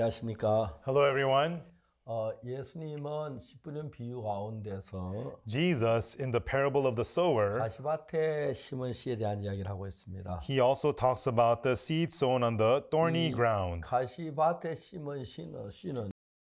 안녕하십니까? Hello, everyone. 예수님은 씨 뿌린 비유 가운데서 Jesus, in the parable of the sower, 가시밭에 심은 씨에 대한 이야기를 하고 있습니다. he also talks about the seed sown on the thorny ground. 가시밭에 심은 씨는